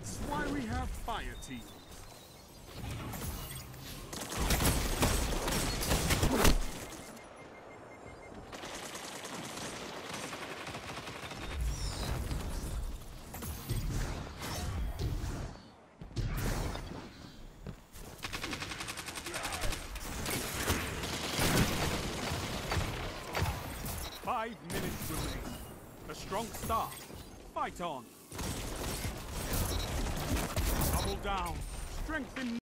That's why we have fire teams. Five minutes remain. A strong start. Fight on. Double down. Strengthen.